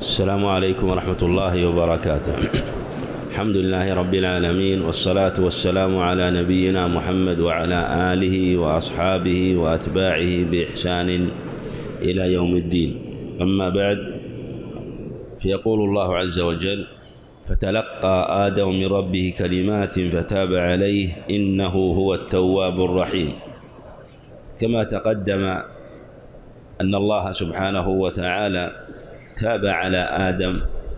السلام عليكم ورحمة الله وبركاته. الحمد لله رب العالمين، والصلاة والسلام على نبينا محمد وعلى آله وأصحابه وأتباعه بإحسان إلى يوم الدين. أما بعد، فيقول الله عز وجل: فتلقى آدم من ربه كلمات فتاب عليه إنه هو التواب الرحيم. كما تقدم أن الله سبحانه وتعالى تاب على آدم،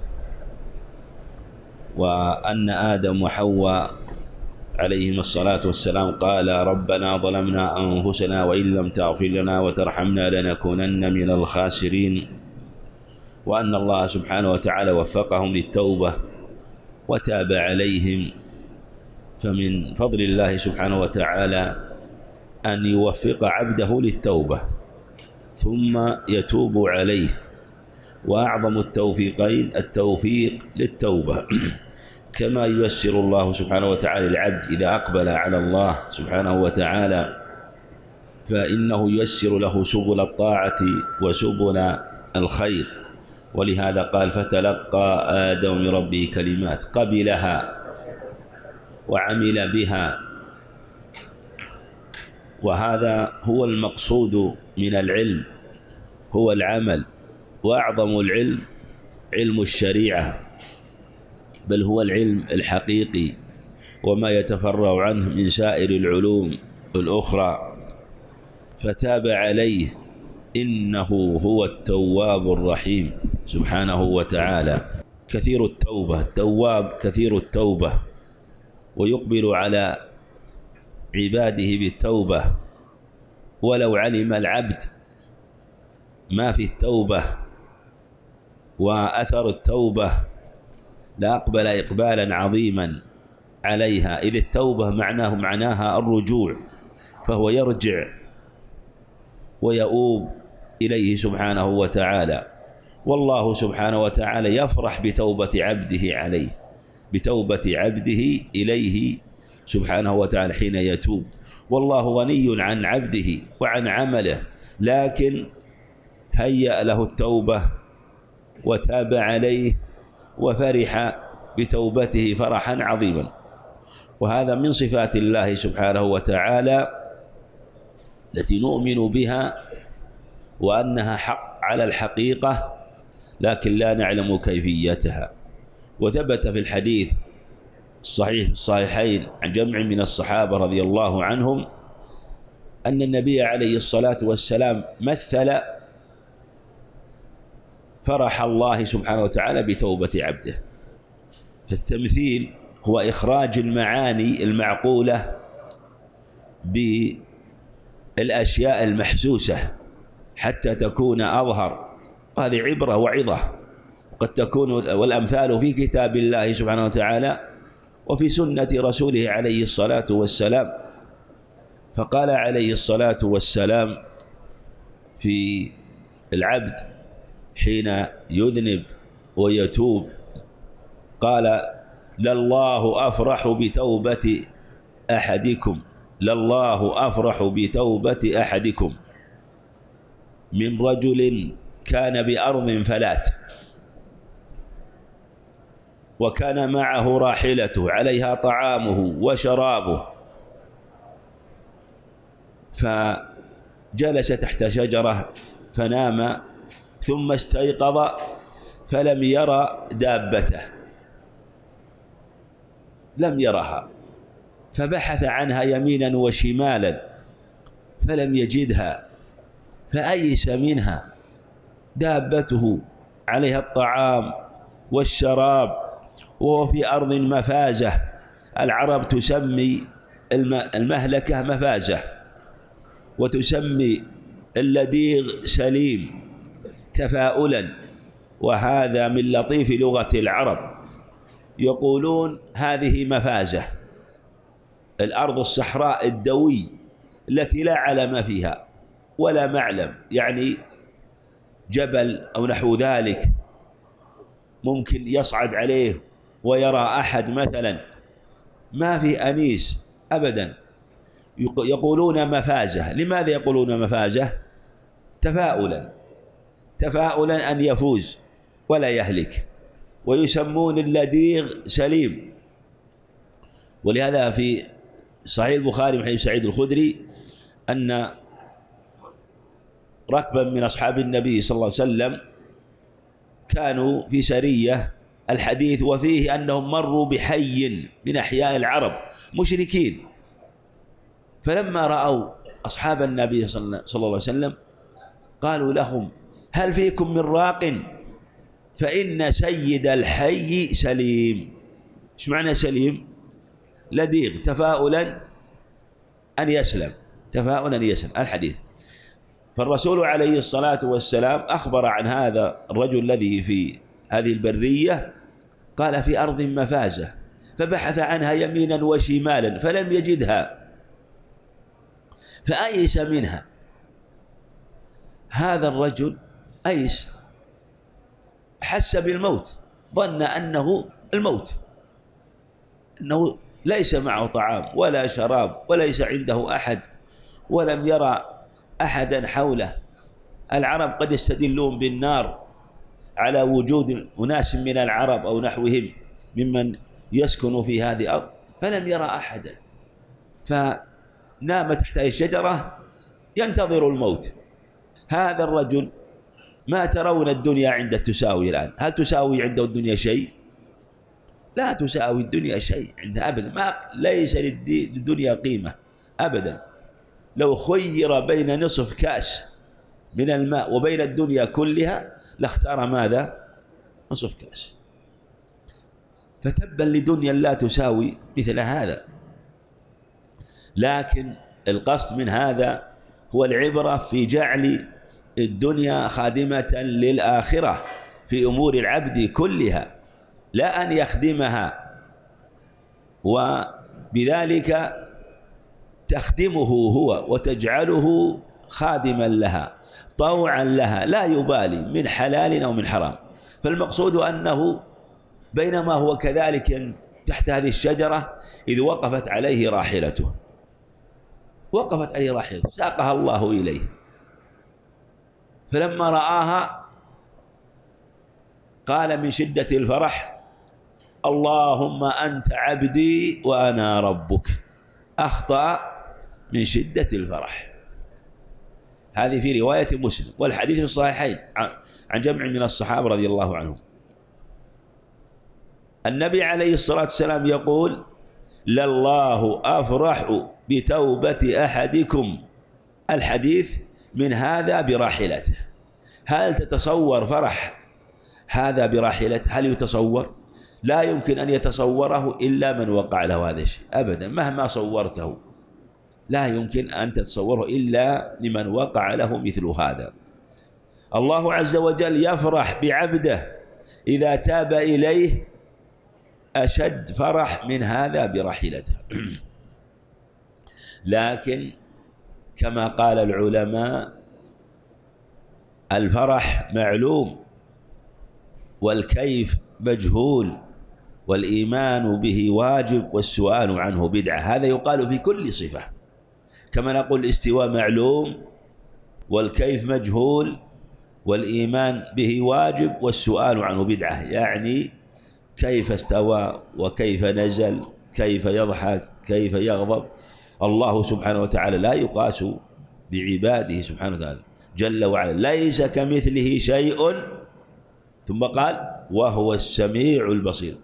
وأن آدم وحواء عليهما الصلاة والسلام قال: ربنا ظلمنا أنفسنا وإن لم تغفر لنا وترحمنا لنكونن من الخاسرين، وأن الله سبحانه وتعالى وفقهم للتوبة وتاب عليهم. فمن فضل الله سبحانه وتعالى أن يوفق عبده للتوبة ثم يتوب عليه، وأعظم التوفيقين التوفيق للتوبة. كما ييسر الله سبحانه وتعالى العبد إذا أقبل على الله سبحانه وتعالى، فإنه ييسر له سبل الطاعة وسبل الخير. ولهذا قال: فتلقى آدم من ربه كلمات، قبلها وعمل بها. وهذا هو المقصود من العلم، هو العمل. وأعظم العلم علم الشريعة، بل هو العلم الحقيقي وما يتفرع عنه من سائر العلوم الأخرى. فتاب عليه إنه هو التواب الرحيم سبحانه وتعالى. كثير التوبة، التواب كثير التوبة، ويقبل على عباده بالتوبة. ولو علم العبد ما في التوبة وأثر التوبة لأقبل إقبالا عظيما عليها، إذ التوبة معناها الرجوع، فهو يرجع ويؤوب إليه سبحانه وتعالى. والله سبحانه وتعالى يفرح بتوبة عبده عليه، بتوبة عبده إليه سبحانه وتعالى حين يتوب. والله غني عن عبده وعن عمله، لكن هيأ له التوبة وتاب عليه وفرح بتوبته فرحا عظيما. وهذا من صفات الله سبحانه وتعالى التي نؤمن بها وأنها حق على الحقيقة، لكن لا نعلم كيفيتها. وثبت في الحديث الصحيح في الصحيحين عن جمع من الصحابة رضي الله عنهم أن النبي عليه الصلاة والسلام مثل فرح الله سبحانه وتعالى بتوبة عبده. فالتمثيل هو إخراج المعاني المعقولة بالأشياء المحسوسة حتى تكون أظهر، وهذه عبرة وعظة. قد تكون والأمثال في كتاب الله سبحانه وتعالى وفي سنة رسوله عليه الصلاة والسلام. فقال عليه الصلاة والسلام في العبد حين يذنب ويتوب، قال: لله أفرح بتوبة أحدكم، لله أفرح بتوبة أحدكم من رجل كان بأرض فلات، وكان معه راحلته عليها طعامه وشرابه، فجلس تحت شجرة فنام، ثم استيقظ فلم يرى دابته، لم يرها، فبحث عنها يمينا وشمالا فلم يجدها، فأيس منها. دابته عليها الطعام والشراب وهو في أرض مفازة، العرب تسمي المهلكة مفازة، وتسمي اللديغ سليم تفاؤلا. وهذا من لطيف لغة العرب، يقولون هذه مفازة، الأرض الصحراء الدوي التي لا علم فيها ولا معلم، يعني جبل أو نحو ذلك ممكن يصعد عليه ويرى أحد مثلا، ما في أنيس أبدا. يقولون مفازة. لماذا يقولون مفازة؟ تفاؤلا أن يفوز ولا يهلك، ويسمون اللديغ سليم. ولهذا في صحيح البخاري من حديث سعيد الخدري أن ركبا من أصحاب النبي صلى الله عليه وسلم كانوا في سرية، الحديث وفيه أنهم مروا بحي من أحياء العرب مشركين، فلما رأوا أصحاب النبي صلى الله عليه وسلم قالوا لهم: هل فيكم من راق؟ فإن سيد الحي سليم. ايش معنى سليم؟ لديغ، تفاؤلا أن يسلم، تفاؤلا أن يسلم الحديث. فالرسول عليه الصلاة والسلام أخبر عن هذا الرجل الذي في هذه البرية، قال: في أرض مفازة، فبحث عنها يمينا وشمالا فلم يجدها، فأيس منها. هذا الرجل أيس، حس بالموت، ظن أنه الموت، أنه ليس معه طعام ولا شراب وليس عنده أحد، ولم يرى أحدا حوله. العرب قد يستدلون بالنار على وجود أناس من العرب أو نحوهم ممن يسكن في هذه الأرض، فلم يرى أحدا، فنام تحت الشجرة ينتظر الموت. هذا الرجل ما ترون الدنيا عنده تساوي الآن؟ هل تساوي عنده الدنيا شيء؟ لا تساوي الدنيا شيء عنده أبدا، ليس للدنيا قيمة أبدا. لو خير بين نصف كأس من الماء وبين الدنيا كلها لاختار ماذا؟ نصف كأس. فتبا لدنيا لا تساوي مثل هذا. لكن القصد من هذا هو العبرة في جعل الدنيا خادمة للآخرة في أمور العبد كلها، لا أن يخدمها وبذلك تخدمه هو وتجعله خادما لها طوعا لها، لا يبالي من حلال أو من حرام. فالمقصود أنه بينما هو كذلك تحت هذه الشجرة إذ وقفت عليه راحلته، وقفت عليه راحلته ساقها الله إليه، فلما رآها قال من شدة الفرح: اللهم أنت عبدي وأنا ربك. أخطأ من شدة الفرح. هذه في رواية مسلم، والحديث في الصحيحين عن جمع من الصحابة رضي الله عنهم. النبي عليه الصلاة والسلام يقول: لله أفرح بتوبة أحدكم، الحديث من هذا براحلته. هل تتصور فرح هذا براحلته؟ هل يتصور؟ لا يمكن أن يتصوره إلا من وقع له هذا الشيء أبدا، مهما صورته لا يمكن أن تتصوره إلا لمن وقع له مثل هذا. الله عز وجل يفرح بعبده إذا تاب إليه أشد فرح من هذا براحلته. لكن كما قال العلماء: الفرح معلوم والكيف مجهول، والإيمان به واجب والسؤال عنه بدعة. هذا يقال في كل صفة، كما نقول الاستواء معلوم والكيف مجهول والإيمان به واجب والسؤال عنه بدعة، يعني كيف استوى وكيف نزل، كيف يضحك، كيف يغضب. الله سبحانه وتعالى لا يقاس بعباده سبحانه وتعالى جل وعلا، ليس كمثله شيء. ثم قال: وهو السميع البصير.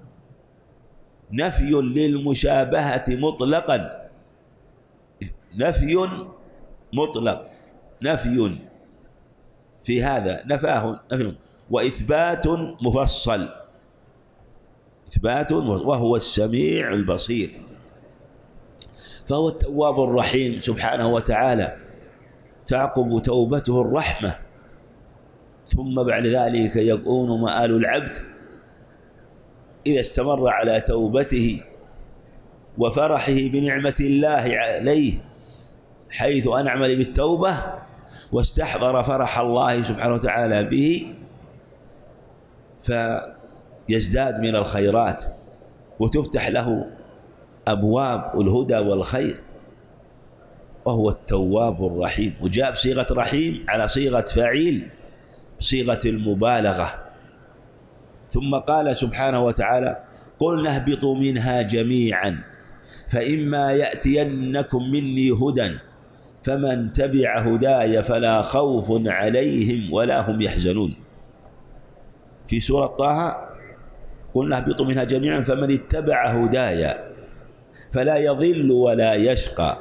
نفي للمشابهة مطلقا، نفي مطلق، نفي في هذا نفاه نفي، وإثبات مفصل، إثبات وهو السميع البصير. فهو التواب الرحيم سبحانه وتعالى، تعقب توبته الرحمة، ثم بعد ذلك يكون مآل العبد إذا استمر على توبته وفرحه بنعمة الله عليه حيث أنعم بالتوبة واستحضر فرح الله سبحانه وتعالى به، فيزداد من الخيرات وتفتح له أبواب الهدى والخير، وهو التواب الرحيم. وجاء بصيغة رحيم على صيغة فعيل، صيغة المبالغة، ثم قال سبحانه وتعالى: قلنا اهبطوا منها جميعا فإما يأتينكم مني هدى فمن تبع هداي فلا خوف عليهم ولا هم يحزنون. في سورة طه: قلنا اهبطوا منها جميعا فمن اتبع هداي فلا يضل ولا يشقى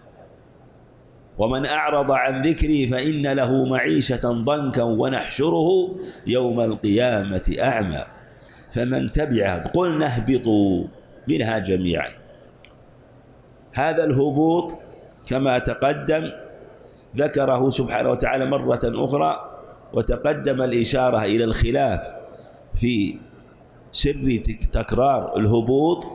ومن أعرض عن ذكري فإن له معيشة ضنكا ونحشره يوم القيامة أعمى. فمن تبع، قلنا اهبطوا منها جميعا. هذا الهبوط كما تقدم ذكره سبحانه وتعالى مرة أخرى، وتقدم الإشارة إلى الخلاف في سر تكرار الهبوط،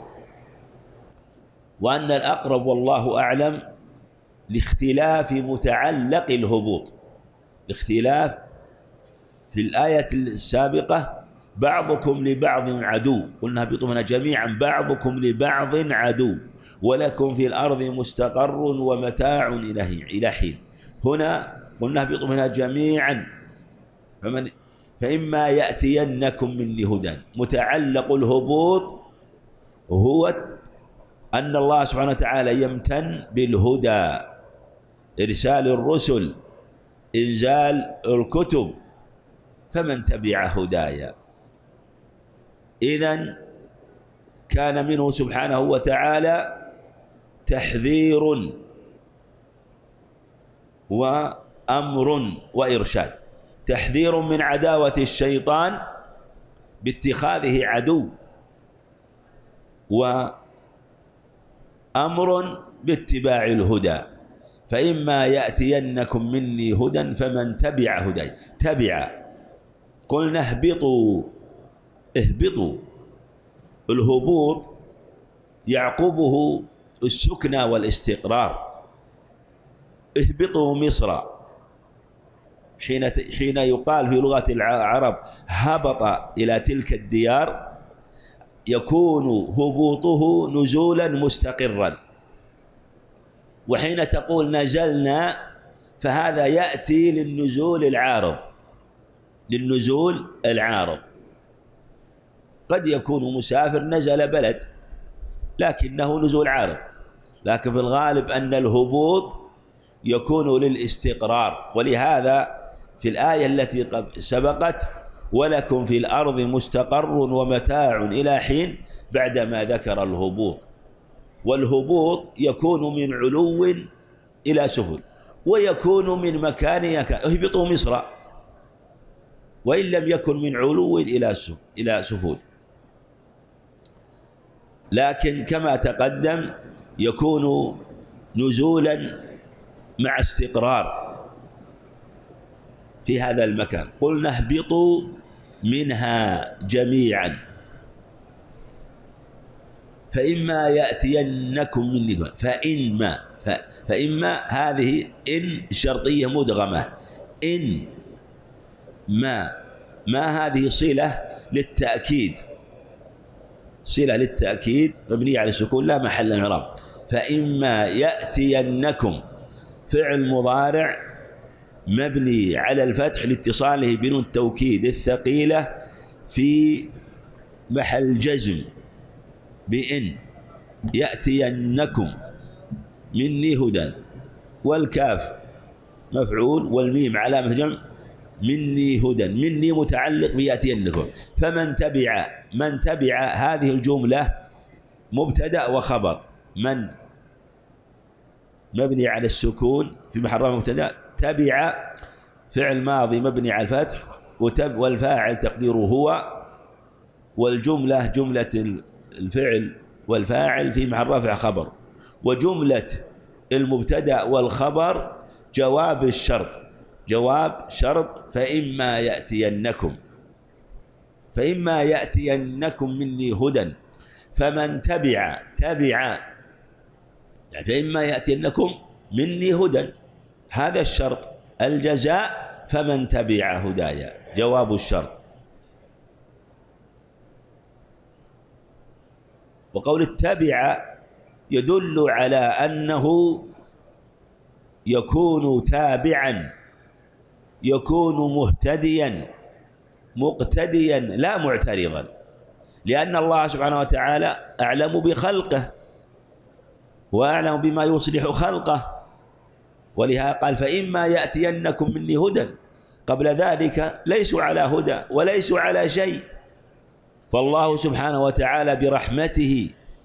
وأن الأقرب والله أعلم لاختلاف متعلق الهبوط. الاختلاف في الآية السابقة: بعضكم لبعض عدو، قلنا اهبطوا منها جميعا بعضكم لبعض عدو ولكم في الأرض مستقر ومتاع إلى حين. هنا قلنا اهبطوا منها جميعا فإما يأتينكم مني هدى. متعلق الهبوط هو أن الله سبحانه وتعالى يمتن بالهدى، إرسال الرسل، إنزال الكتب. فمن تبع هدايا، إذن كان منه سبحانه وتعالى تحذير وأمر وإرشاد. تحذير من عداوة الشيطان باتخاذه عدو، وأمر باتباع الهدى. فإما يأتينكم مني هدى فمن تبع هداي. تبع، قلنا اهبطوا. الهبوط يعقبه السكنى والاستقرار. اهبطوا مصر، حين يقال في لغة العرب هبط إلى تلك الديار، يكون هبوطه نزولا مستقرا. وحين تقول نزلنا فهذا يأتي للنزول العارض. قد يكون مسافر نزل بلد لكنه نزول عارض، لكن في الغالب أن الهبوط يكون للاستقرار. ولهذا في الآية التي سبقت: ولكم في الأرض مستقر ومتاع إلى حين، بعدما ذكر الهبوط. والهبوط يكون من علو إلى سفل، ويكون من مكان اهبطوا مصر، وإن لم يكن من علو إلى سفل. لكن كما تقدم يكون نزولا مع استقرار في هذا المكان. قلنا اهبطوا منها جميعا فإما يأتينكم مني هدى. فإما هذه إن شرطية مدغمة. إن ما هذه صلة للتأكيد مبنية على السكون لا محل من الإعراب. فإما يأتينكم فعل مضارع مبني على الفتح لاتصاله بنون التوكيد الثقيلة في محل جزم بإن. يأتينكم مني هدى، والكاف مفعول والميم علامة جمع مني هدى. مني متعلق بيأتينكم. فمن تبع هذه الجملة مبتدأ وخبر. من مبني على السكون في محل رفع مبتدأ. تبع فعل ماضي مبني على الفتح، والفاعل تقديره هو، والجملة جملة الفعل والفاعل في محل رفع خبر، وجملة المبتدأ والخبر جواب شرط. فإما يأتينكم مني هدى فمن تبع يعني فإما يأتينكم مني هدى، هذا الشرط. الجزاء فمن تبع هدايا جواب الشرط. وقول التبع يدل على أنه يكون تابعا، يكون مهتديا مقتديا لا معترضا، لأن الله سبحانه وتعالى أعلم بخلقه وأعلم بما يصلح خلقه، ولهذا قال فإما يأتينكم مني هدى. قبل ذلك ليسوا على هدى وليسوا على شيء، فالله سبحانه وتعالى برحمته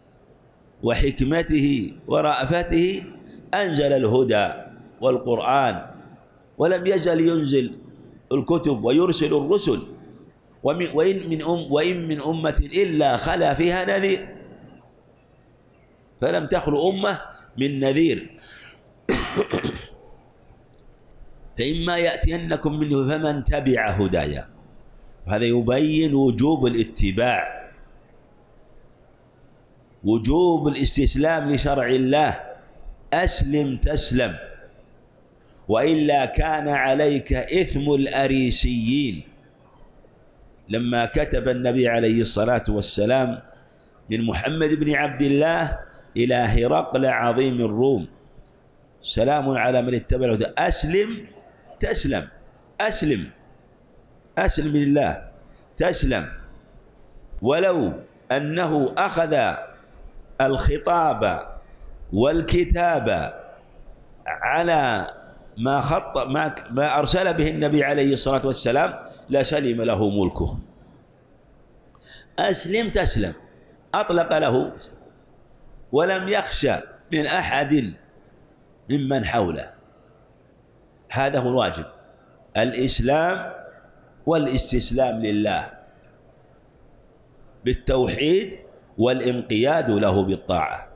وحكمته ورأفته أنزل الهدى والقرآن، ولم يزل ينزل الكتب ويرسل الرسل، وإن من أمة إلا خلا فيها نذير، فلم تخلو أمة من نذير. فإما يأتينكم منه فمن تبع هدايا، وهذا يبين وجوب الاتباع، وجوب الاستسلام لشرع الله. أسلم تسلم، وإلا كان عليك إثم الأريسيين. لما كتب النبي عليه الصلاة والسلام من محمد بن عبد الله إلى هرقل عظيم الروم: سلام على من اتبع الهدى، أسلم تسلم، أسلم لله تسلم. ولو أنه أخذ الخطاب والكتاب على ما أرسل به النبي عليه الصلاة والسلام لسلم له ملكه. أسلم تسلم، أطلق له ولم يخشى من أحد ممن حوله. هذا هو الواجب، الإسلام والاستسلام لله بالتوحيد والانقياد له بالطاعة.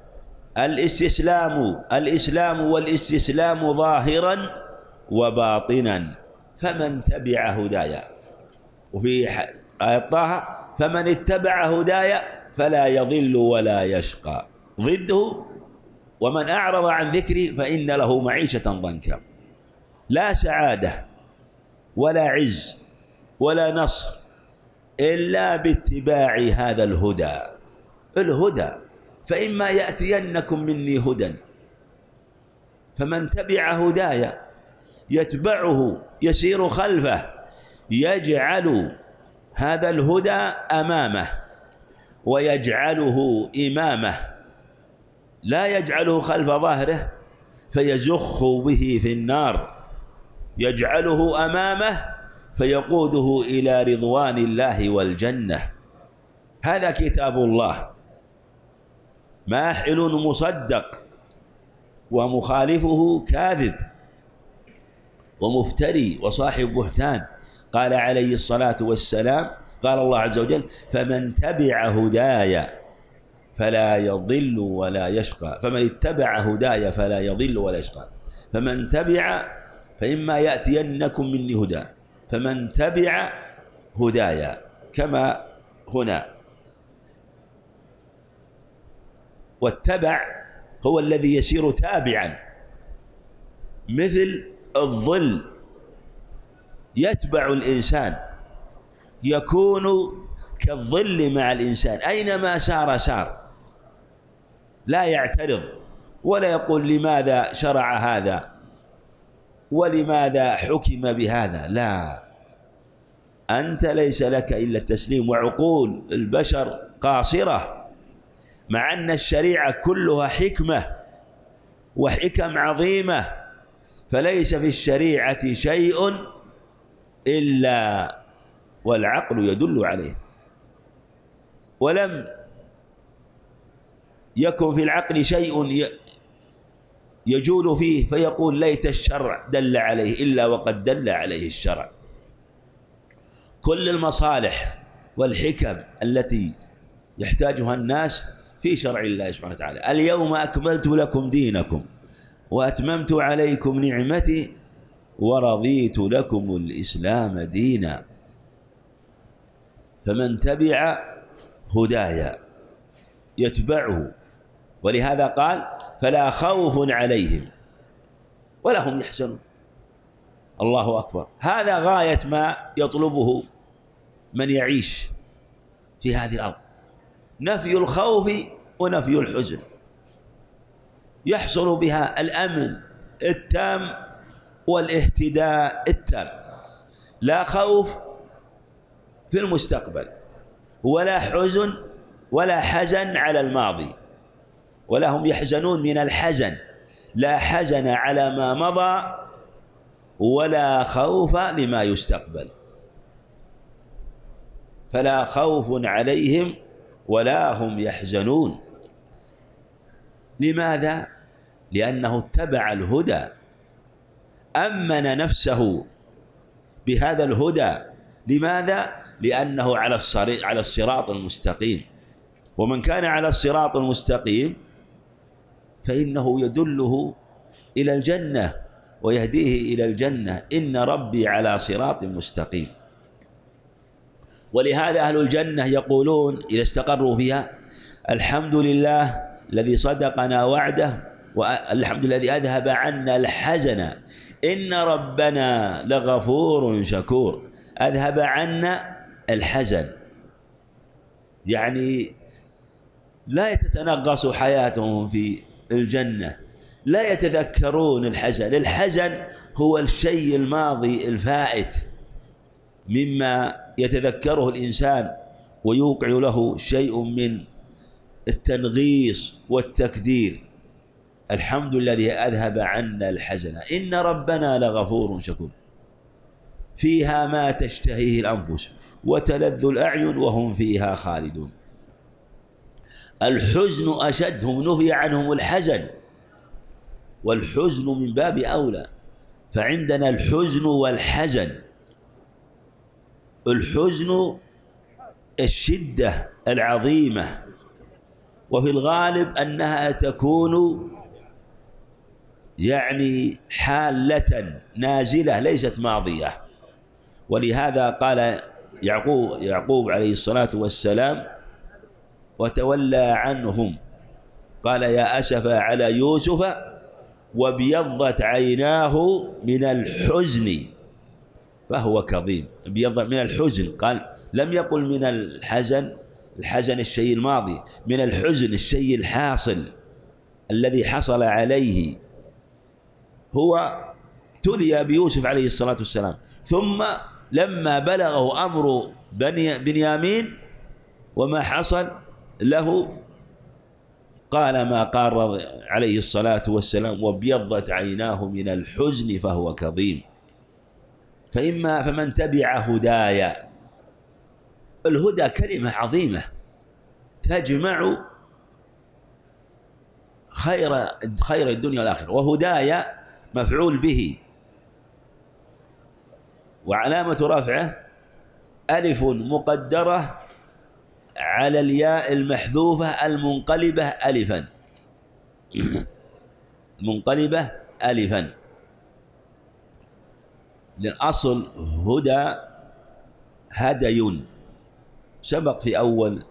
الإسلام والاستسلام ظاهرا وباطنا. فمن تبع هدايا، وفي آية طه: فمن اتبع هدايا فلا يضل ولا يشقى. ضده: ومن أعرض عن ذكري فإن له معيشة ضنكا. لا سعادة ولا عز ولا نصر إلا باتباع هذا الهدى. فإما يأتينكم مني هدى، فمن تبع هدايا يتبعه يسير خلفه، يجعل هذا الهدى أمامه ويجعله إمامه، لا يجعله خلف ظهره فيزخ به في النار، يجعله أمامه فيقوده إلى رضوان الله والجنة. هذا كتاب الله ماحل مصدق، ومخالفه كاذب ومفتري وصاحب بهتان. قال عليه الصلاة والسلام، قال الله عز وجل: فمن تبع هدايا فلا يضل ولا يشقى. فمن اتبع هدايا فلا يضل ولا يشقى. فمن تبع، فإما يأتينكم مني هدى، فمن تبع هدايا كما هنا. والتبع هو الذي يسير تابعا، مثل الظل يتبع الإنسان، يكون كالظل مع الإنسان، أينما سار لا يعترض ولا يقول لماذا شرع هذا ولماذا حكم بهذا. لا، أنت ليس لك إلا التسليم. وعقول البشر قاصرة، مع أن الشريعة كلها حكمة وحكم عظيمة، فليس في الشريعة شيء إلا والعقل يدل عليه، ولم يكن في العقل شيء يجول فيه فيقول ليت الشرع دل عليه، إلا وقد دل عليه الشرع. كل المصالح والحكم التي يحتاجها الناس في شرع الله سبحانه وتعالى. اليوم أكملت لكم دينكم وأتممت عليكم نعمتي ورضيت لكم الإسلام دينا. فمن تبع هدايا يتبعه، ولهذا قال: فلا خوف عليهم ولا هم يحزنون. الله أكبر. هذا غاية ما يطلبه من يعيش في هذه الأرض، نفي الخوف ونفي الحزن، يحصل بها الأمن التام والاهتداء التام. لا خوف في المستقبل، ولا حزن ولا حزن على الماضي، ولا هم يحزنون من الحزن، لا حزن على ما مضى ولا خوف لما يستقبل، فلا خوف عليهم ولا هم يحزنون. لماذا؟ لأنه اتبع الهدى، أمن نفسه بهذا الهدى. لماذا؟ لأنه على الصراط المستقيم، ومن كان على الصراط المستقيم فإنه يدله إلى الجنة ويهديه إلى الجنة. إن ربي على صراط مستقيم. ولهذا أهل الجنة يقولون إذا استقروا فيها: الحمد لله الذي صدقنا وعده، والحمد لله الذي أذهب عنا الحزن، إن ربنا لغفور شكور. أذهب عنا الحزن، يعني لا تتنغص حياتهم في الجنة، لا يتذكرون الحزن. الحزن هو الشيء الماضي الفائت مما يتذكره الإنسان ويوقع له شيء من التنغيص والتكدير. الحمد لله الذي أذهب عنا الحزن، إن ربنا لغفور شكور. فيها ما تشتهيه الأنفس وتلذ الأعين وهم فيها خالدون. الحزن أشد، هم نهي عنهم الحزن، والحزن من باب أولى. فعندنا الحزن والحزن. الحزن الشدة العظيمة، وفي الغالب أنها تكون يعني حالة نازلة ليست ماضية. ولهذا قال يعقوب عليه الصلاة والسلام: وتولى عنهم، قال: يا أسفا على يوسف وابيضت عيناه من الحزن فهو كظيم. ابيضت من الحزن، قال لم يقل من الحزن، الحزن الشيء الماضي، من الحزن الشيء الحاصل الذي حصل عليه. هو تلي بيوسف عليه الصلاة والسلام، ثم لما بلغه أمر بنيامين وما حصل له قال ما قال عليه الصلاة والسلام: وابيضت عيناه من الحزن فهو كظيم. فمن تبع هدايا. الهدى كلمة عظيمة تجمع خير الدنيا والآخرة. وهدايا مفعول به، وعلامة رفعه ألف مقدرة على الياء المحذوفة المنقلبة ألفا، منقلبة ألفا. للأصل هدى هدي، سبق في أول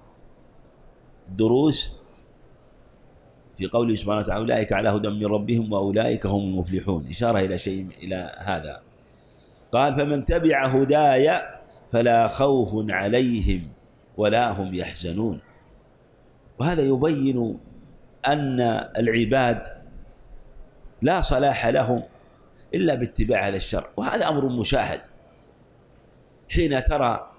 دروس في قوله سبحانه وتعالى: أولئك على هدى من ربهم وأولئك هم المفلحون، إشارة إلى شيء إلى هذا. قال: فمن تبع هداي فلا خوف عليهم ولا هم يحزنون. وهذا يبين أن العباد لا صلاح لهم إلا باتباع هذا الشرع، وهذا أمر مشاهد. حين ترى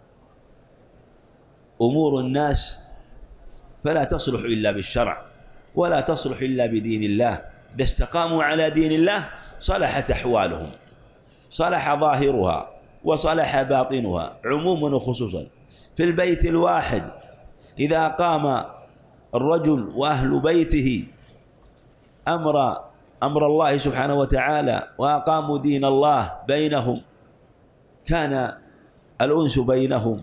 أمور الناس فلا تصلح إلا بالشرع، ولا تصلح إلا بدين الله. إذا استقاموا على دين الله صلحت أحوالهم، صلح ظاهرها وصلح باطنها عموما وخصوصا. في البيت الواحد إذا قام الرجل وأهل بيته أمر الله سبحانه وتعالى وأقاموا دين الله بينهم، كان الأنس بينهم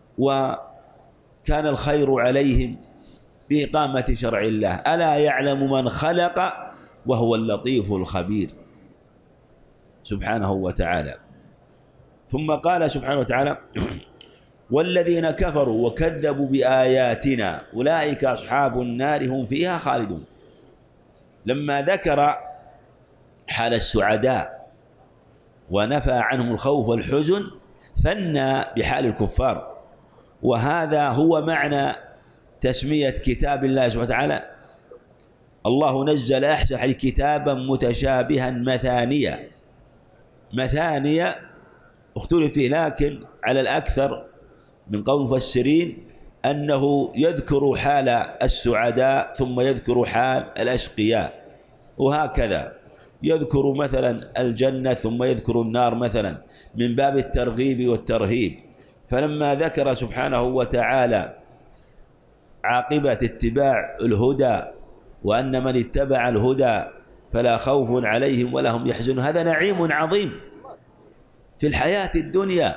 وكان الخير عليهم بإقامة شرع الله. ألا يعلم من خلق وهو اللطيف الخبير سبحانه وتعالى. ثم قال سبحانه وتعالى: والذين كفروا وكذبوا بآياتنا أولئك أصحاب النار هم فيها خالدون. لما ذكر حال السعداء ونفى عنهم الخوف والحزن ثنى بحال الكفار. وهذا هو معنى تسمية كتاب الله سبحانه وتعالى: الله نزل أحسن حديث كتابا متشابها مثانية. مثانية اختلف فيه، لكن على الأكثر من قول المفسرين أنه يذكر حال السعداء ثم يذكر حال الأشقياء، وهكذا يذكر مثلا الجنة ثم يذكر النار مثلا من باب الترغيب والترهيب. فلما ذكر سبحانه وتعالى عاقبة اتباع الهدى وأن من اتبع الهدى فلا خوف عليهم ولا هم يحزنون، هذا نعيم عظيم في الحياة الدنيا،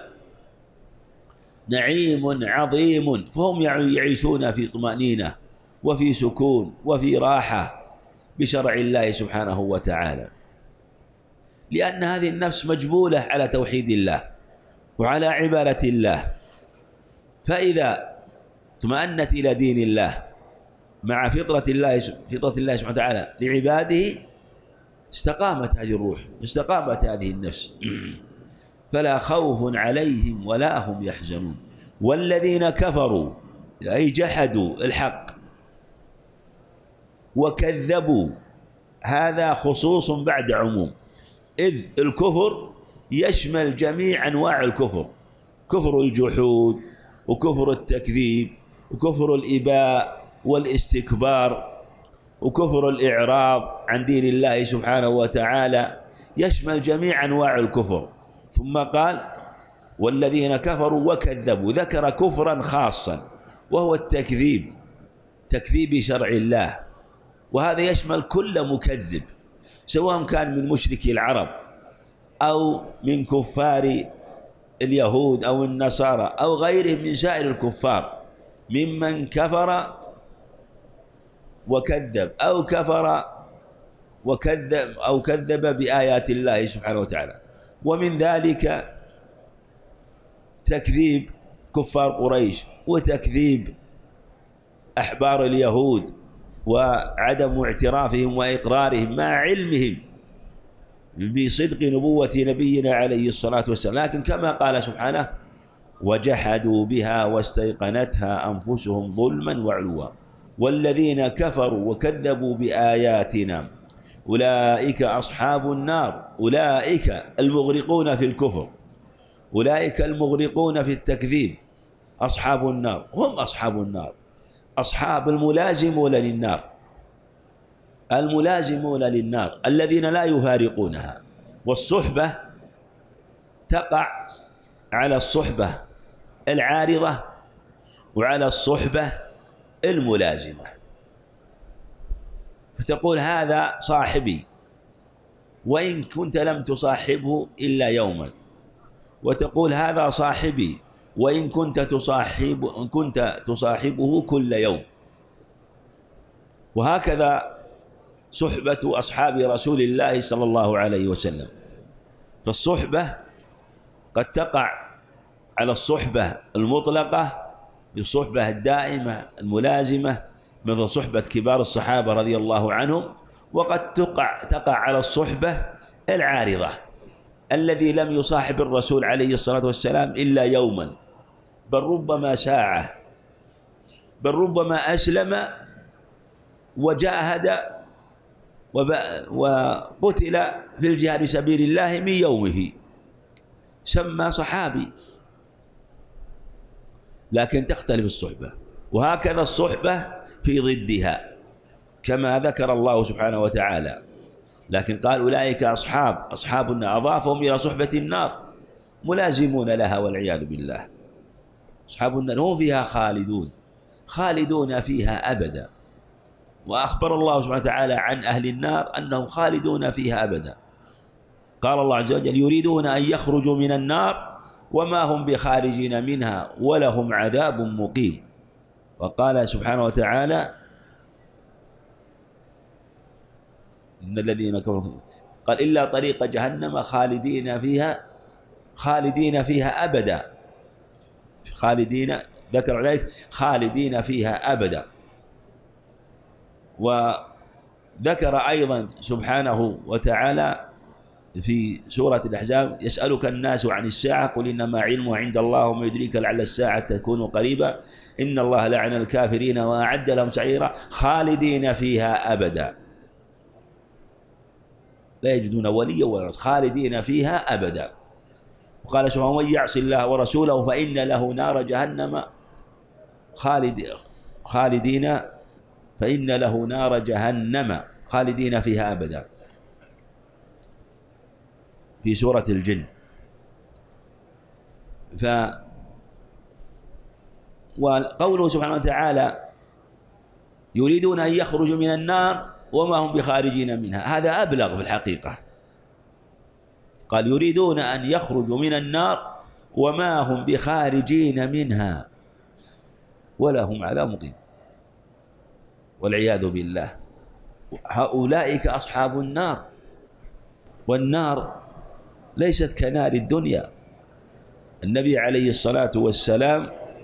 نعيم عظيم، فهم يعيشون في طمأنينة وفي سكون وفي راحة بشرع الله سبحانه وتعالى، لأن هذه النفس مجبولة على توحيد الله وعلى عبادة الله، فإذا اطمأنت إلى دين الله مع فطرة الله سبحانه وتعالى لعباده استقامت هذه الروح، استقامت هذه النفس، فلا خوف عليهم ولا هم يحزنون. والذين كفروا أي جحدوا الحق وكذبوا، هذا خصوص بعد عموم، إذ الكفر يشمل جميع أنواع الكفر، كفر الجحود وكفر التكذيب وكفر الإباء والاستكبار وكفر الإعراض عن دين الله سبحانه وتعالى، يشمل جميع أنواع الكفر. ثم قال والذين كفروا وكذبوا، ذكر كفرا خاصا وهو التكذيب، تكذيب شرع الله، وهذا يشمل كل مكذب سواء كان من مشركي العرب أو من كفار اليهود أو النصارى أو غيرهم من سائر الكفار، ممن كفر وكذب أو كفر وكذب أو كذب بآيات الله سبحانه وتعالى. ومن ذلك تكذيب كفار قريش وتكذيب أحبار اليهود وعدم اعترافهم وإقرارهم مع علمهم بصدق نبوة نبينا عليه الصلاة والسلام، لكن كما قال سبحانه وجحدوا بها واستيقنتها أنفسهم ظلما وعلوا والذين كفروا وكذبوا بآياتنا أولئك أصحاب النار، أولئك المغرقون في الكفر، أولئك المغرقون في التكذيب، أصحاب النار هم أصحاب النار، أصحاب الملازمون للنار، الملازمون للنار الذين لا يفارقونها. والصحبة تقع على الصحبة العارضة وعلى الصحبة الملازمة، فتقول هذا صاحبي وإن كنت لم تصاحبه إلا يوما، وتقول هذا صاحبي وإن كنت تصاحبه كل يوم. وهكذا صحبة أصحاب رسول الله صلى الله عليه وسلم، فالصحبة قد تقع على الصحبة المطلقة بالصحبة الدائمة الملازمة مثل صحبة كبار الصحابة رضي الله عنهم، وقد تقع على الصحبة العارضة الذي لم يصاحب الرسول عليه الصلاة والسلام إلا يوما، بل ربما ساعة، بل ربما أسلم وجاهد وقتل في الجهاد في سبيل الله من يومه، سمى صحابي، لكن تختلف الصحبة. وهكذا الصحبة في ضدها كما ذكر الله سبحانه وتعالى، لكن قال أولئك أصحاب النار، أضافهم إلى صحبة النار ملازمون لها والعياذ بالله. أصحاب النار هم فيها خالدون فيها أبدا، وأخبر الله سبحانه وتعالى عن أهل النار أنهم خالدون فيها أبدا. قال الله عز وجل يريدون أن يخرجوا من النار وما هم بخارجين منها ولهم عذاب مقيم. وقال سبحانه وتعالى إن الذين كفروا قال إلا طريق جهنم خالدين فيها أبدا، ذكر عليك خالدين فيها أبدا. وذكر أيضا سبحانه وتعالى في سورة الأحزاب يسألك الناس عن الساعة قل إنما علمها عند الله وما يدريك لعل الساعة تكون قريبا إن الله لعن الكافرين وأعد لهم سعيرا خالدين فيها أبدا لا يجدون وليا ولا خالدين فيها أبدا. وقال سبحانه: ومن يعص الله ورسوله فإن له نار جهنم خالدين فإن له نار جهنم خالدين فيها أبدا، في سورة الجن. وقوله سبحانه وتعالى: يريدون أن يخرجوا من النار وما هم بخارجين منها، هذا أبلغ في الحقيقة. قال: يريدون أن يخرجوا من النار وما هم بخارجين منها ولهم عذاب مقيم، والعياذ بالله. هؤلاء أصحاب النار، والنار ليست كنار الدنيا. النبي عليه الصلاة والسلام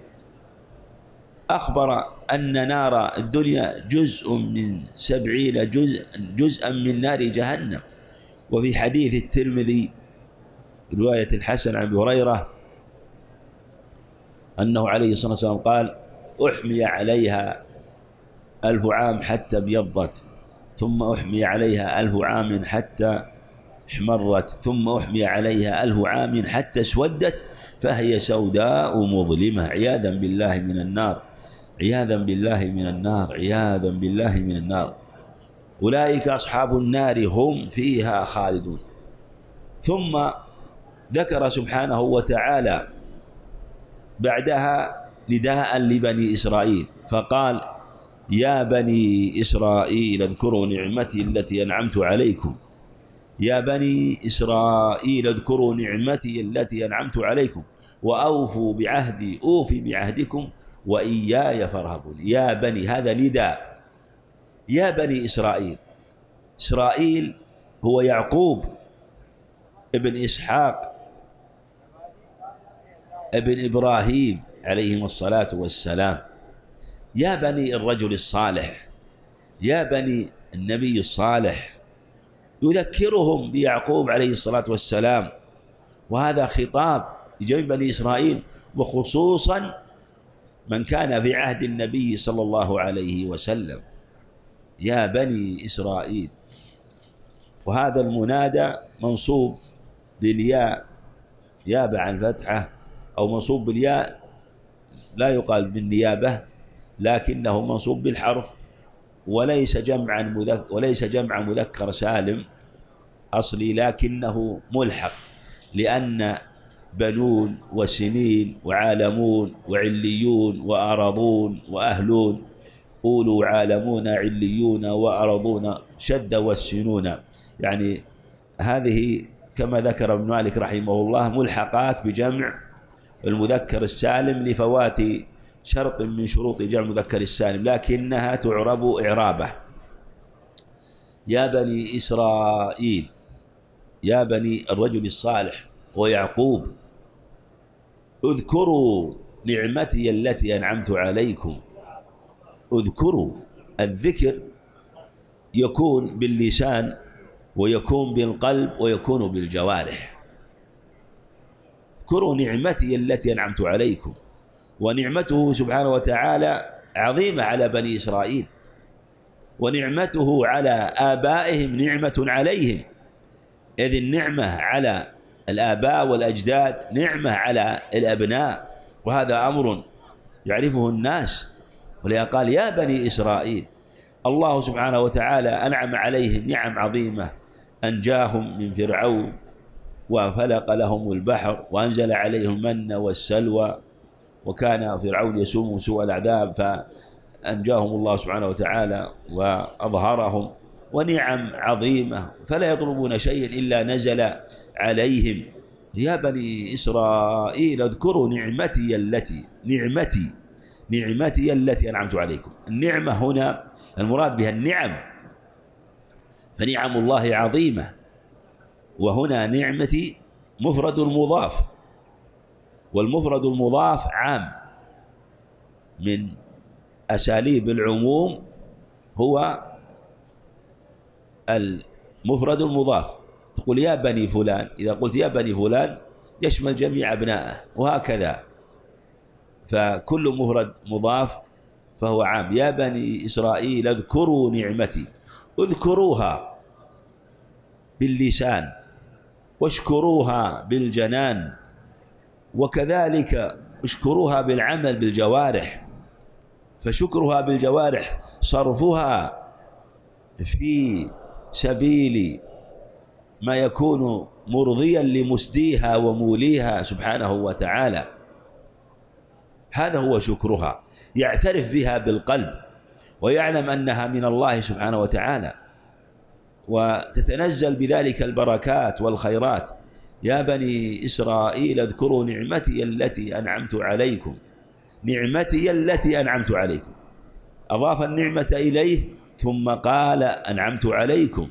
أخبر أن نار الدنيا جزء من 70 جزءا من نار جهنم. وفي حديث الترمذي رواية الحسن عن أبي هريرة أنه عليه الصلاة والسلام قال: أحمي عليها 1000 عام حتى ابيضت، ثم أحمي عليها 1000 عام حتى احمرت، ثم أحمي عليها 1000 عام حتى اسودت، فهي سوداء مظلمة، عياذا بالله من النار، عياذا بالله من النار، عياذا بالله من النار. أولئك أصحاب النار هم فيها خالدون. ثم ذكر سبحانه وتعالى بعدها نداء لبني إسرائيل فقال: يا بني إسرائيل اذكروا نعمتي التي أنعمت عليكم، يا بني إسرائيل اذكروا نعمتي التي أنعمت عليكم وأوفوا بعهدي أوفي بعهدكم وإياي فارهبون. يا بني، هذا نداء، يا بني إسرائيل. إسرائيل هو يعقوب ابن إسحاق ابن إبراهيم عليهم الصلاة والسلام. يا بني الرجل الصالح، يا بني النبي الصالح، يذكرهم بيعقوب عليه الصلاة والسلام. وهذا خطاب لجميع بني إسرائيل، وخصوصا من كان في عهد النبي صلى الله عليه وسلم. يا بني إسرائيل، وهذا المنادى منصوب بالياء يابع عن فتحة، أو منصوب بالياء لا يقال بالنيابة، لكنه منصوب بالحرف، وليس جمع مذكر سالم أصلي، لكنه ملحق، لأن بنون وسنين وعالمون وعليون وأرضون وأهلون، قولوا عالمون عليون وأرضون شد والسنون، يعني هذه كما ذكر ابن مالك رحمه الله ملحقات بجمع المذكر السالم لفوات شرط من شروط جمع المذكر السالم، لكنها تعرب إعرابه. يا بني إسرائيل، يا بني الرجل الصالح ويعقوب، اذكروا نعمتي التي أنعمت عليكم. اذكروا، الذكر يكون باللسان ويكون بالقلب ويكون بالجوارح. اذكروا نعمتي التي أنعمت عليكم. ونعمته سبحانه وتعالى عظيمة على بني إسرائيل، ونعمته على آبائهم نعمة عليهم، إذ النعمة على الآباء والأجداد نعمة على الأبناء، وهذا أمر يعرفه الناس. ولذا قال: يا بني إسرائيل. الله سبحانه وتعالى أنعم عليهم نعم عظيمة، أنجاهم من فرعون وفلق لهم البحر وأنزل عليهم المن والسلوى، وكان فرعون يسوم سوء العذاب فأنجاهم الله سبحانه وتعالى وأظهرهم، ونعم عظيمة فلا يطلبون شيئا إلا نزل عليهم. يا بني إسرائيل اذكروا نعمتي التي أنعمت عليكم. النعمة هنا المراد بها النعم، فنعم الله عظيمة، وهنا نعمتي مفرد مضاف، والمفرد المضاف عام، من أساليب العموم هو المفرد المضاف. تقول يا بني فلان، إذا قلت يا بني فلان يشمل جميع أبنائه، وهكذا، فكل مفرد مضاف فهو عام. يا بني إسرائيل اذكروا نعمتي، اذكروها باللسان واشكروها بالجنان وكذلك اشكروها بالعمل بالجوارح، فشكرها بالجوارح صرفها في سبيل ما يكون مرضيا لمسديها وموليها سبحانه وتعالى، هذا هو شكرها، يعترف بها بالقلب ويعلم أنها من الله سبحانه وتعالى، وتتنزل بذلك البركات والخيرات. يا بني إسرائيل اذكروا نعمتي التي أنعمت عليكم، نعمتي التي أنعمت عليكم، أضاف النعمة إليه ثم قال أنعمت عليكم،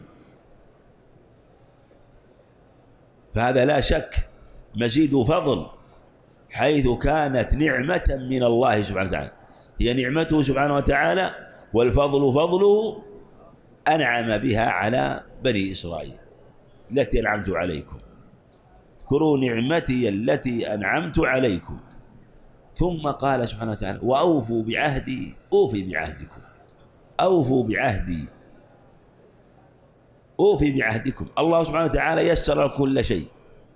فهذا لا شك مزيد فضل، حيث كانت نعمة من الله سبحانه وتعالى، هي نعمته سبحانه وتعالى، والفضل فضله أنعم بها على بني إسرائيل التي أنعمت عليكم. اذكروا نعمتي التي أنعمت عليكم. ثم قال سبحانه وتعالى وأوفوا بعهدي أوفي بعهدكم، أوفوا بعهدي أوفي بعهدكم. الله سبحانه وتعالى يسر كل شيء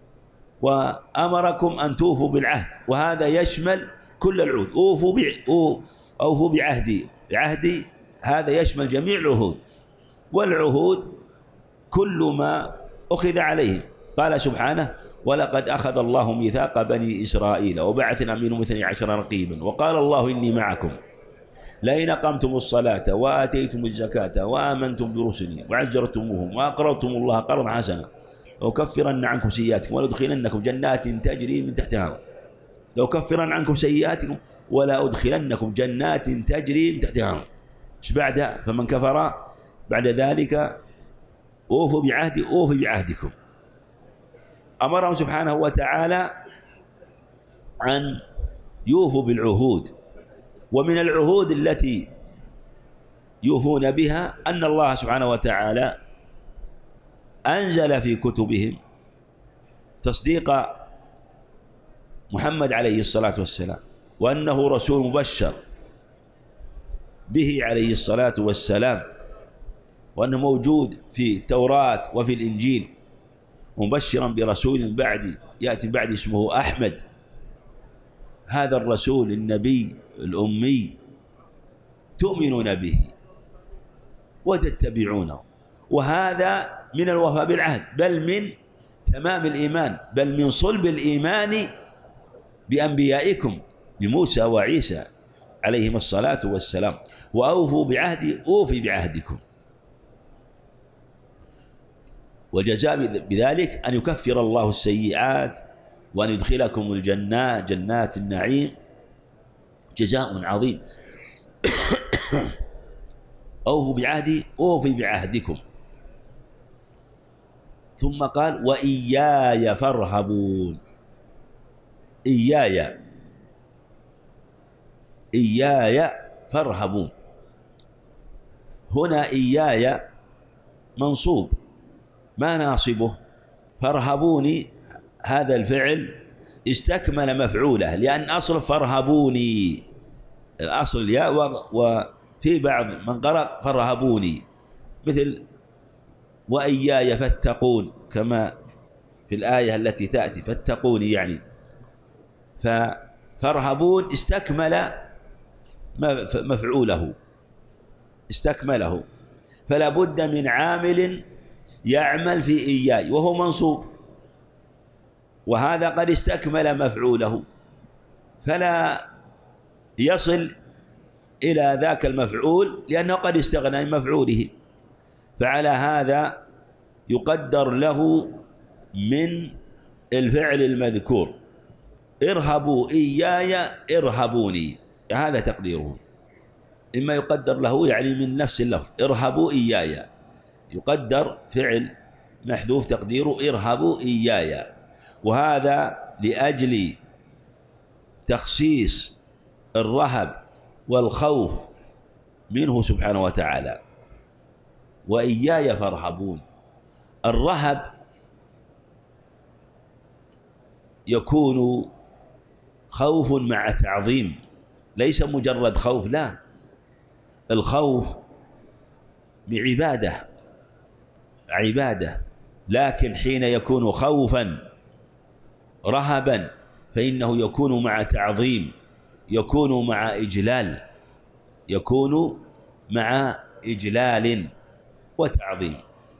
وأمركم أن توفوا بالعهد، وهذا يشمل كل العهود. أوفوا بعهدي، بعهدي هذا يشمل جميع العهود، والعهود كل ما أخذ عليهم. قال سبحانه ولقد أخذ الله ميثاق بني إسرائيل وبعثنا منهم 12 رقيبا وقال الله إني معكم لئن أقمتم الصلاة وآتيتم الزكاة وآمنتم برسلي وعزرتموهم وأقرضتم الله قرضا حسنا لأكفرن عنكم سيئاتكم ولأدخلنكم جنات تجري من تحتها، لأكفرن عنكم سيئاتكم ولا أدخلنكم جنات تجري من تحتها. ايش بعدها؟ فمن كفر بعد ذلك أوفوا بعهدي أوفي بعهدكم. أمرهم سبحانه وتعالى أن يوفوا بالعهود، ومن العهود التي يوفون بها أن الله سبحانه وتعالى أنزل في كتبهم تصديق محمد عليه الصلاة والسلام، وأنه رسول مبشر به عليه الصلاة والسلام، وأنه موجود في التوراة وفي الإنجيل، مبشرا برسول بعد يأتي بعد اسمه أحمد. هذا الرسول النبي الأمي تؤمنون به وتتبعونه، وهذا من الوفاء بالعهد، بل من تمام الإيمان، بل من صلب الإيمان بأنبيائكم بموسى وعيسى عليهم الصلاة والسلام. وأوفوا بعهدي أوفي بعهدكم. والجزاء بذلك أن يكفر الله السيئات وأن يدخلكم الجنات، جنات النعيم، جزاء عظيم. أوفوا بعهدي أوفي بعهدكم. ثم قال وإياي فارهبون، إياي فارهبون. هنا إياي منصوب ما ناصبه، فارهبوني هذا الفعل استكمل مفعوله، لأن أصل فارهبوني الأصل الياء، وفي بعض من قرأ فارهبوني، مثل وإياي فاتقون كما في الآية التي تأتي فاتقوني، يعني فارهبون استكمل مفعوله، استكمله، فلا بد من عامل يعمل في إياي وهو منصوب، وهذا قد استكمل مفعوله فلا يصل إلى ذاك المفعول لأنه قد استغنى عن مفعوله، فعلى هذا يقدر له من الفعل المذكور ارهبوا إياي ارهبوني، هذا تقديره. إما يقدر له يعني من نفس اللفظ ارهبوا إياي، يقدر فعل محذوف تقديره ارهبوا إياي، وهذا لأجل تخصيص الرهب والخوف منه سبحانه وتعالى. وإياي فارهبون. الرهب يكون خوف مع تعظيم، ليس مجرد خوف، لا، الخوف بعبادة، لكن حين يكون خوفا رهبا فإنه يكون مع تعظيم، يكون مع إجلال، يكون مع إجلال وتعظيم.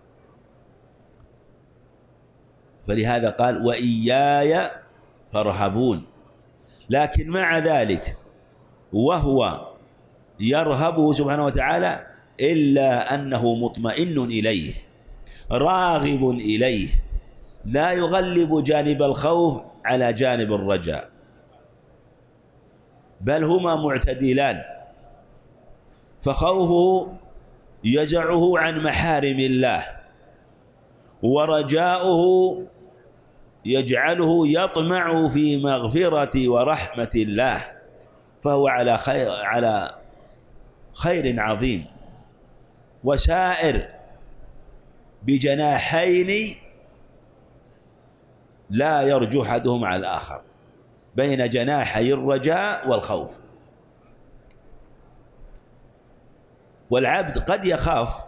فلهذا قال وإياي فارهبون. لكن مع ذلك وهو يرهبه سبحانه وتعالى إلا أنه مطمئن إليه راغب إليه، لا يغلب جانب الخوف على جانب الرجاء، بل هما معتدلان. فخوفه يجعه عن محارم الله، ورجاؤه يجعله يطمع في مغفرة ورحمة الله، فهو على خير عظيم، وسائر بجناحين لا يرجو أحدهما على الآخر، بين جناحي الرجاء والخوف. والعبد قد يخاف،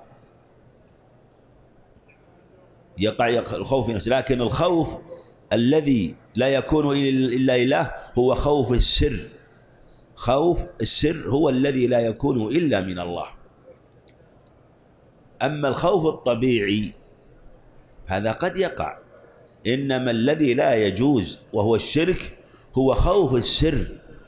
يقع الخوف في نفسه، لكن الخوف الذي لا يكون إلا لله هو خوف السر. خوف السر هو الذي لا يكون إلا من الله. أما الخوف الطبيعي هذا قد يقع، إنما الذي لا يجوز وهو الشرك هو خوف السر،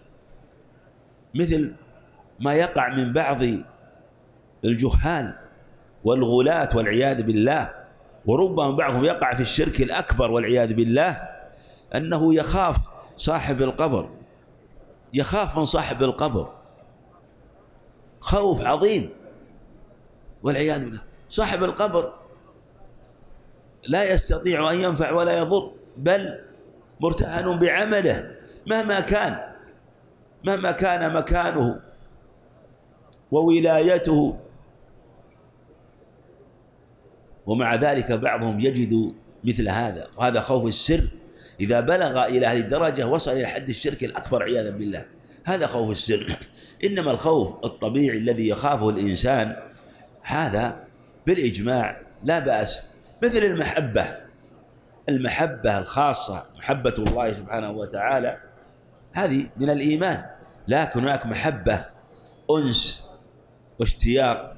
مثل ما يقع من بعض الجهال والغلاة والعياذ بالله. وربما بعضهم يقع في الشرك الأكبر والعياذ بالله، أنه يخاف صاحب القبر، يخاف من صاحب القبر خوف عظيم والعياذ بالله. صاحب القبر لا يستطيع أن ينفع ولا يضر، بل مرتهن بعمله مهما كان مكانه وولايته. ومع ذلك بعضهم يجد مثل هذا، وهذا خوف السر إذا بلغ إلى هذه الدرجة وصل إلى حد الشرك الأكبر عياذا بالله، هذا خوف السر. إنما الخوف الطبيعي الذي يخافه الإنسان هذا بالإجماع لا بأس، مثل المحبة الخاصة، محبة الله سبحانه وتعالى، هذه من الإيمان. لكن هناك محبة أنس واشتياق،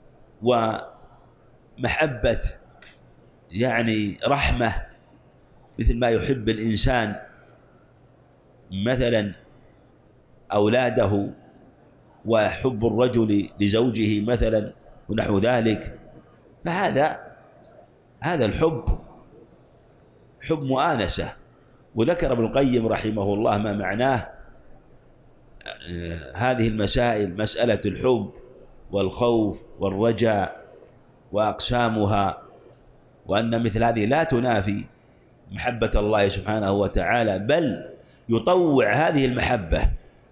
ومحبة يعني رحمة، مثل ما يحب الإنسان مثلا أولاده، وحب الرجل لزوجه مثلا ونحو ذلك. فهذا الحب حب مؤانسة. وذكر ابن القيم رحمه الله ما معناه هذه المسائل، مسألة الحب والخوف والرجاء وأقسامها، وأن مثل هذه لا تنافي محبة الله سبحانه وتعالى، بل يطوع هذه المحبة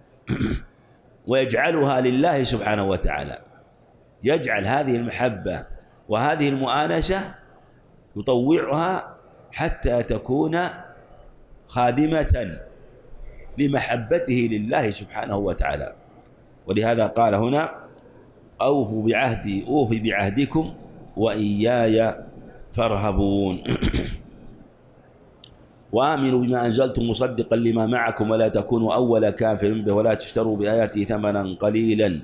ويجعلها لله سبحانه وتعالى، يجعل هذه المحبة وهذه المؤانسة يطوعها حتى تكون خادمة لمحبته لله سبحانه وتعالى. ولهذا قال هنا أوفوا بعهدي أوفي بعهدكم وإياي فارهبون. وآمنوا بما أنزلت مصدقا لما معكم ولا تكونوا أول كافر به ولا تشتروا بآياتي ثمنا قليلا.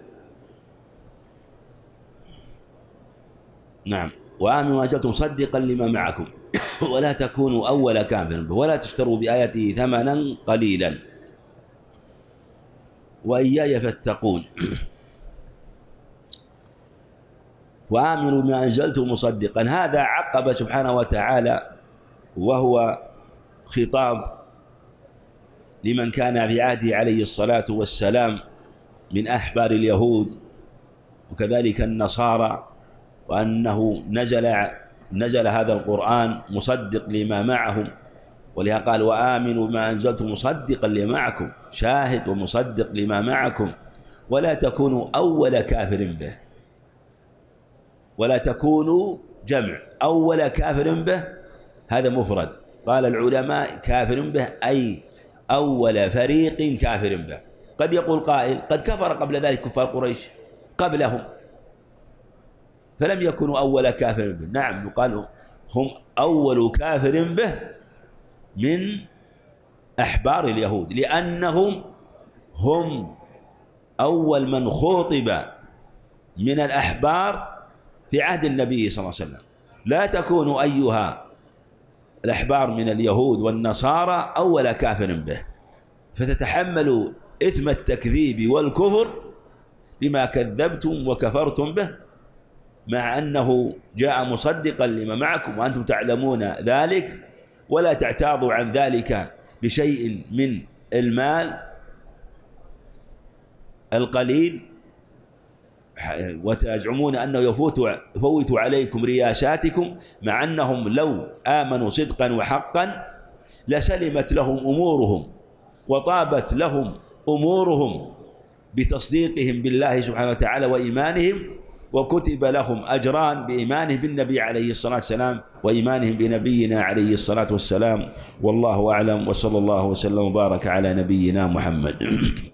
نعم، وآمنوا بما أنزلت مصدقا لما معكم ولا تكونوا أول كافر به ولا تشتروا بآياتي ثمنا قليلا وإياي فاتقون. وآمنوا بما أنزلت مصدقا، هذا عقب سبحانه وتعالى، وهو خطاب لمن كان في عهده عليه الصلاة والسلام من أحبار اليهود وكذلك النصارى، وأنه نزل هذا القرآن مصدق لما معهم. ولهذا قال وآمنوا بما أنزلت مصدقا لما معكم، شاهد ومصدق لما معكم، ولا تكونوا أول كافر به. ولا تكونوا جمع، أول كافر به هذا مفرد. قال العلماء كافر به أي أول فريق كافر به. قد يقول قائل قد كفر قبل ذلك كفار قريش قبلهم فلم يكونوا أول كافر به. نعم، يقال هم أول كافر به من أحبار اليهود، لأنهم هم أول من خوطب من الأحبار في عهد النبي صلى الله عليه وسلم. لا تكونوا أيها الأحبار من اليهود والنصارى أول كافر به، فتتحملوا إثم التكذيب والكفر بما كذبتم وكفرتم به، مع أنه جاء مصدقا لما معكم وأنتم تعلمون ذلك، ولا تعتاضوا عن ذلك بشيء من المال القليل، وتزعمون أنه يفوت عليكم رياساتكم، مع أنهم لو آمنوا صدقا وحقا لسلمت لهم أمورهم وطابت لهم أمورهم بتصديقهم بالله سبحانه وتعالى وإيمانهم، وكتب لهم أجران بإيمانهم بالنبي عليه الصلاة والسلام وإيمانهم بنبينا عليه الصلاة والسلام. والله أعلم، وصلى الله وسلم وبارك على نبينا محمد.